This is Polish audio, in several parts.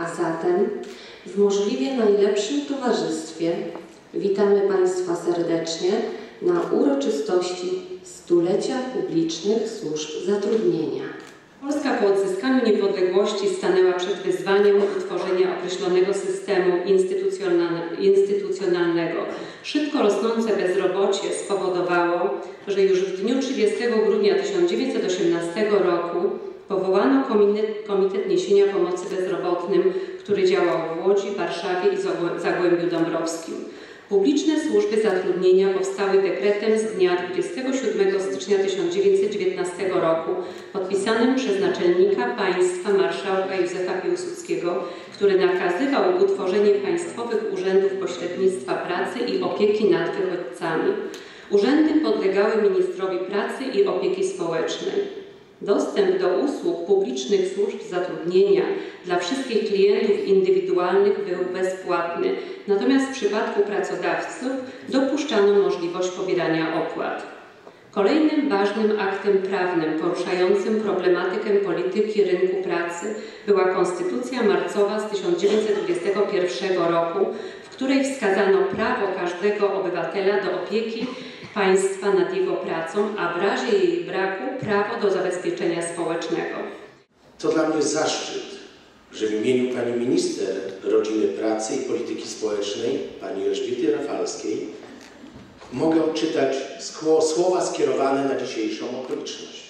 A zatem w możliwie najlepszym towarzystwie witamy Państwa serdecznie na uroczystości stulecia publicznych służb zatrudnienia. Polska po odzyskaniu niepodległości stanęła przed wyzwaniem utworzenia określonego systemu instytucjonalnego. Szybko rosnące bezrobocie spowodowało, że już w dniu 30 grudnia 1918 roku powołano Komitet Niesienia Pomocy Bezrobotnym, który działał w Łodzi, Warszawie i Zagłębiu Dąbrowskim. Publiczne służby zatrudnienia powstały dekretem z dnia 27 stycznia 1919 roku, podpisanym przez naczelnika państwa marszałka Józefa Piłsudskiego, który nakazywał utworzenie państwowych urzędów pośrednictwa pracy i opieki nad wychodźcami. Urzędy podlegały ministrowi pracy i opieki społecznej. Dostęp do usług publicznych służb zatrudnienia dla wszystkich klientów indywidualnych był bezpłatny, natomiast w przypadku pracodawców dopuszczano możliwość pobierania opłat. Kolejnym ważnym aktem prawnym poruszającym problematykę polityki rynku pracy była Konstytucja marcowa z 1921 roku, w której wskazano prawo każdego obywatela do opieki państwa nad jego pracą, a w razie jej braku prawo do zabezpieczenia społecznego. To dla mnie zaszczyt, że w imieniu pani minister Rodziny, Pracy i Polityki Społecznej, pani Elżbiety Rafalskiej, mogę odczytać słowa skierowane na dzisiejszą okoliczność.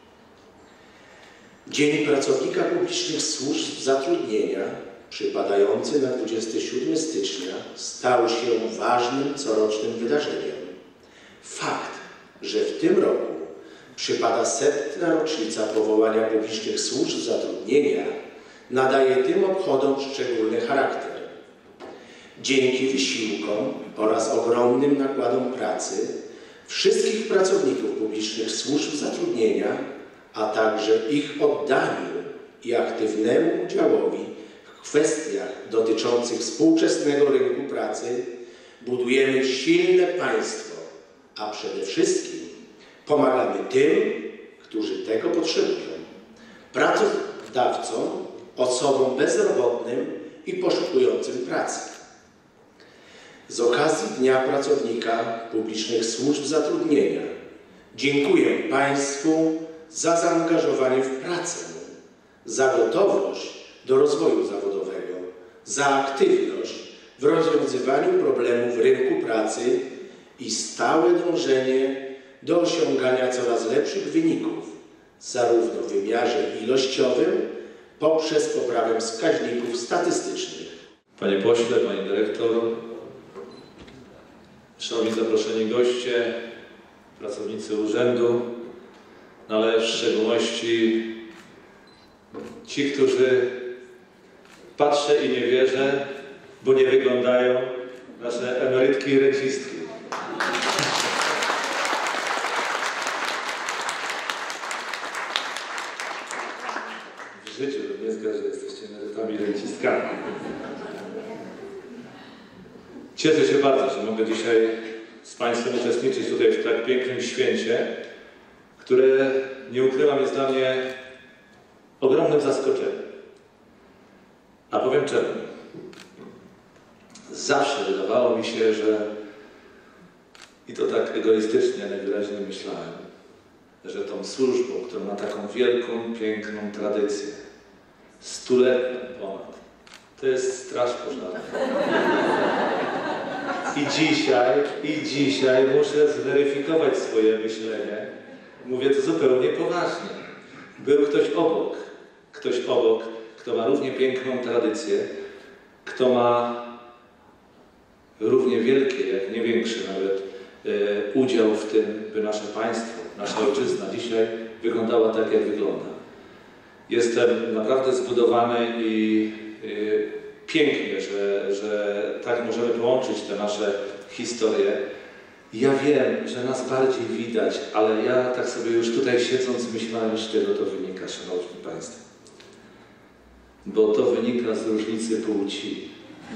Dzień Pracownika Publicznych Służb Zatrudnienia, przypadający na 27 stycznia, stał się ważnym corocznym wydarzeniem. Fakt, że w tym roku przypada 100. rocznica powołania publicznych służb zatrudnienia, nadaje tym obchodom szczególny charakter. Dzięki wysiłkom oraz ogromnym nakładom pracy wszystkich pracowników publicznych służb zatrudnienia, a także ich oddaniu i aktywnemu udziałowi w kwestiach dotyczących współczesnego rynku pracy budujemy silne państwo, a przede wszystkim pomagamy tym, którzy tego potrzebują, pracodawcom, osobom bezrobotnym i poszukującym pracy. Z okazji Dnia Pracownika Publicznych Służb Zatrudnienia dziękuję Państwu za zaangażowanie w pracę, za gotowość do rozwoju zawodowego, za aktywność w rozwiązywaniu problemów rynku pracy i stałe dążenie do osiągania coraz lepszych wyników, zarówno w wymiarze ilościowym, poprzez poprawę wskaźników statystycznych. Panie pośle, pani dyrektor, szanowni zaproszeni goście, pracownicy urzędu, no ale w szczególności ci, którzy patrzę i nie wierzę, bo nie wyglądają, nasze emerytki i rencistki. W życiu bym nie zgadł, że jesteście emerytami i rencistkami. Cieszę się bardzo, że mogę dzisiaj z Państwem uczestniczyć tutaj w tak pięknym święcie, które, nie ukrywam, jest dla mnie ogromnym zaskoczeniem. A powiem czemu. Zawsze wydawało mi się, że, i to tak egoistycznie, najwyraźniej myślałem, że tą służbą, która ma taką wielką, piękną tradycję, stuletnią ponad, to jest straż pożarna. I dzisiaj muszę zweryfikować swoje myślenie. Mówię to zupełnie poważnie. Był ktoś obok, kto ma równie piękną tradycję, kto ma równie wielki, jak nie większy nawet, udział w tym, by nasze państwo, nasza ojczyzna dzisiaj wyglądała tak, jak wygląda. Jestem naprawdę zbudowany i pięknie, że tak możemy połączyć te nasze historie. Ja wiem, że nas bardziej widać, ale ja tak sobie już tutaj siedząc myślałem, z czego to wynika, szanowni państwo. Bo to wynika z różnicy płci.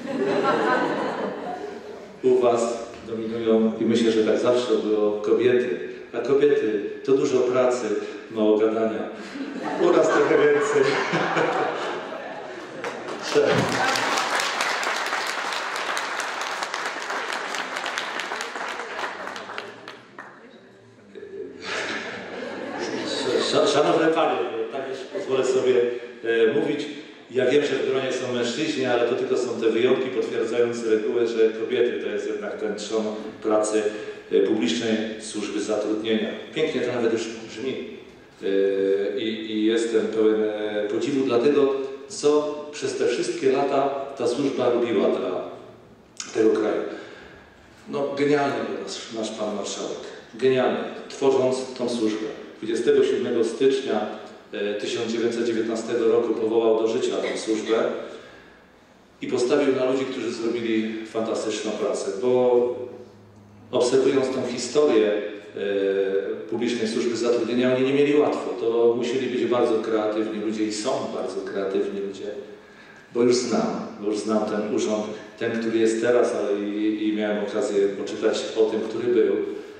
U was dominują, i myślę, że tak zawsze było, kobiety. A kobiety to dużo pracy, mało gadania. U nas trochę więcej. Cześć. Szanowne Panie, tak już pozwolę sobie mówić. Ja wiem, że w gronie są mężczyźni, ale to tylko są te wyjątki potwierdzające regułę, że kobiety to jest jednak ten trzon pracy publicznej służby zatrudnienia. Pięknie to nawet już brzmi i jestem pełen podziwu dla tego, co przez te wszystkie lata ta służba robiła dla tego kraju. No genialnie był nasz Pan Marszałek, genialnie, tworząc tą służbę. 27 stycznia 1919 roku powołał do życia tę służbę i postawił na ludzi, którzy zrobili fantastyczną pracę, bo obserwując tą historię publicznej służby zatrudnienia, oni nie mieli łatwo. To musieli być bardzo kreatywni ludzie i są bardzo kreatywni ludzie, bo już znam ten urząd, ten, który jest teraz, ale i miałem okazję poczytać o tym, który był.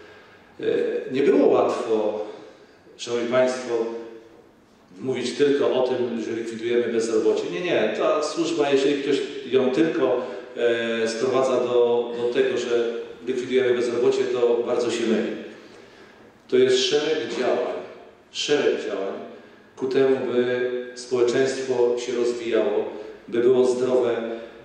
Nie było łatwo, Szanowni Państwo, mówić tylko o tym, że likwidujemy bezrobocie. Nie. Ta służba, jeżeli ktoś ją tylko sprowadza do tego, że likwidujemy bezrobocie, to bardzo się myli. To jest szereg działań ku temu, by społeczeństwo się rozwijało, by było zdrowe,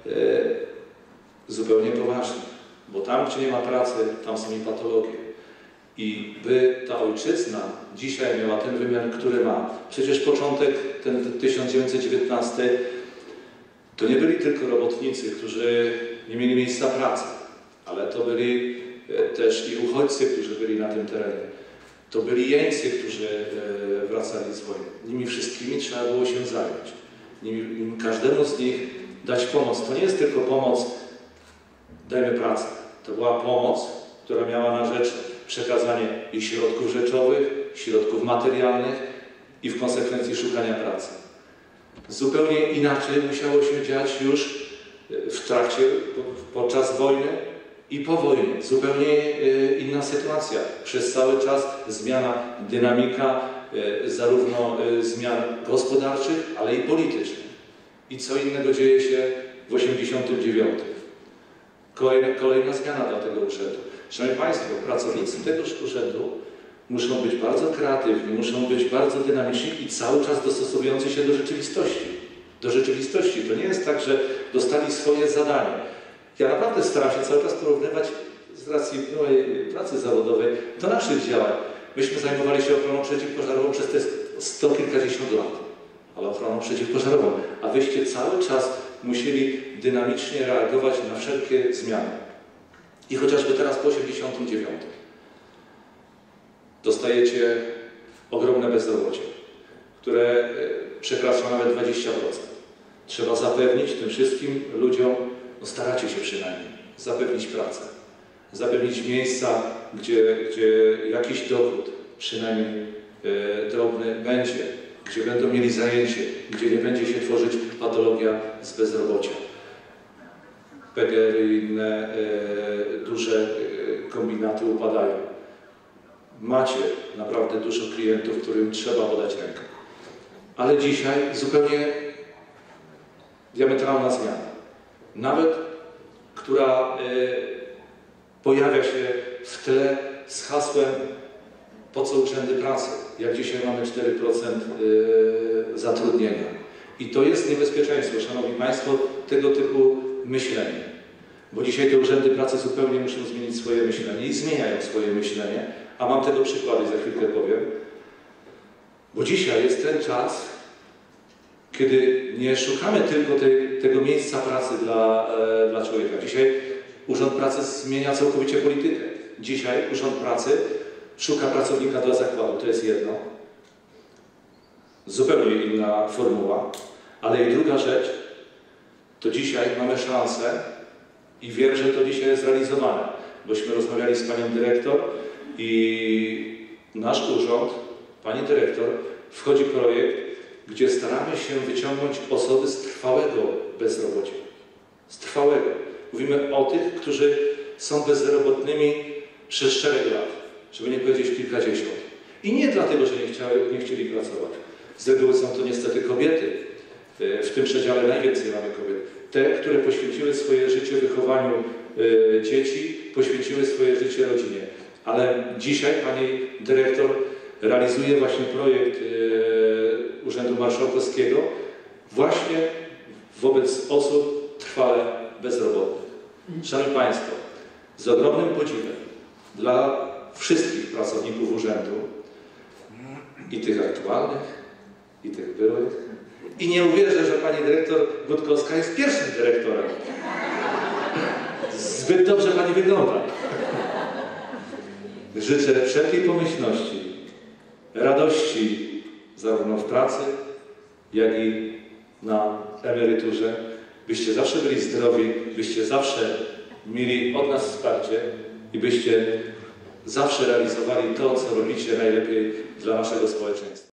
zupełnie poważnie. Bo tam, gdzie nie ma pracy, tam są i patologie. I by ta ojczyzna dzisiaj miała ten wymiar, który ma. Przecież początek, ten 1919, to nie byli tylko robotnicy, którzy nie mieli miejsca pracy, ale to byli też i uchodźcy, którzy byli na tym terenie. To byli jeńcy, którzy wracali z wojny. Nimi wszystkimi trzeba było się zająć. Każdemu z nich dać pomoc. To nie jest tylko pomoc, dajmy pracę. To była pomoc, która miała na rzecz przekazanie i środków rzeczowych, środków materialnych i w konsekwencji szukania pracy. Zupełnie inaczej musiało się dziać już w trakcie, podczas wojny i po wojnie. Zupełnie inna sytuacja. Przez cały czas zmiana, dynamika zarówno zmian gospodarczych, ale i politycznych. I co innego dzieje się w 1989. Kolejna zmiana dla tego urzędu. Szanowni Państwo, pracownicy tegoż urzędu muszą być bardzo kreatywni, muszą być bardzo dynamiczni i cały czas dostosowujący się do rzeczywistości. To nie jest tak, że dostali swoje zadanie. Ja naprawdę staram się cały czas porównywać z racji mojej pracy zawodowej do naszych działań. Myśmy zajmowali się ochroną przeciwpożarową przez te 100 kilkadziesiąt lat, ale ochroną przeciwpożarową, a wyście cały czas musieli dynamicznie reagować na wszelkie zmiany. I chociażby teraz po 89 dostajecie ogromne bezrobocie, które przekracza nawet 20%. Trzeba zapewnić tym wszystkim ludziom, no staracie się przynajmniej, zapewnić pracę, zapewnić miejsca, gdzie jakiś dochód, przynajmniej drobny będzie, gdzie będą mieli zajęcie, gdzie nie będzie się tworzyć patologia z bezrobocia. PGR i inne duże kombinaty upadają. Macie naprawdę dużo klientów, którym trzeba podać rękę. Ale dzisiaj zupełnie diametralna zmiana. Nawet, która pojawia się w tle z hasłem po co urzędy pracy, jak dzisiaj mamy 4% zatrudnienia. I to jest niebezpieczeństwo, Szanowni Państwo, tego typu myślenie. Bo dzisiaj te urzędy pracy zupełnie muszą zmienić swoje myślenie i zmieniają swoje myślenie, a mam tego przykłady, za chwilkę powiem. Bo dzisiaj jest ten czas, kiedy nie szukamy tylko tego miejsca pracy dla człowieka. Dzisiaj Urząd Pracy zmienia całkowicie politykę. Dzisiaj Urząd Pracy szuka pracownika dla zakładu, to jest jedno. Zupełnie inna formuła. Ale i druga rzecz, to dzisiaj mamy szansę i wiem, że to dzisiaj jest realizowane. Bośmy rozmawiali z panią dyrektor i nasz urząd, pani dyrektor, wchodzi projekt, gdzie staramy się wyciągnąć osoby z trwałego bezrobocia. Z trwałego. Mówimy o tych, którzy są bezrobotnymi przez szereg lat, żeby nie powiedzieć kilkadziesiąt. I nie dlatego, że nie chcieli pracować. Z reguły są to niestety kobiety, W tym przedziale najwięcej mamy kobiet. Te, które poświęciły swoje życie wychowaniu dzieci, poświęciły swoje życie rodzinie. Ale dzisiaj pani dyrektor realizuje właśnie projekt Urzędu Marszałkowskiego właśnie wobec osób trwale bezrobotnych. Szanowni Państwo, z ogromnym podziwem dla wszystkich pracowników urzędu, i tych aktualnych, i tych byłych, i nie uwierzę, że pani dyrektor Gutkowska jest pierwszym dyrektorem. Zbyt dobrze pani wygląda. Życzę wszelkiej pomyślności, radości zarówno w pracy, jak i na emeryturze. Byście zawsze byli zdrowi, byście zawsze mieli od nas wsparcie i byście zawsze realizowali to, co robicie najlepiej dla naszego społeczeństwa.